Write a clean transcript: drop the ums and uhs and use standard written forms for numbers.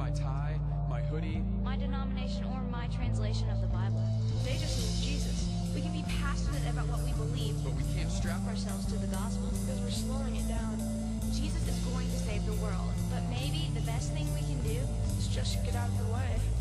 my tie, my hoodie, my denomination, or my translation of the Bible. They just need Jesus. We can be passionate about what we believe, but we can't strap Ourselves to the gospel. because we're slowing it down. Jesus is going to save the world, but maybe the best thing we can do It's just get out of the way.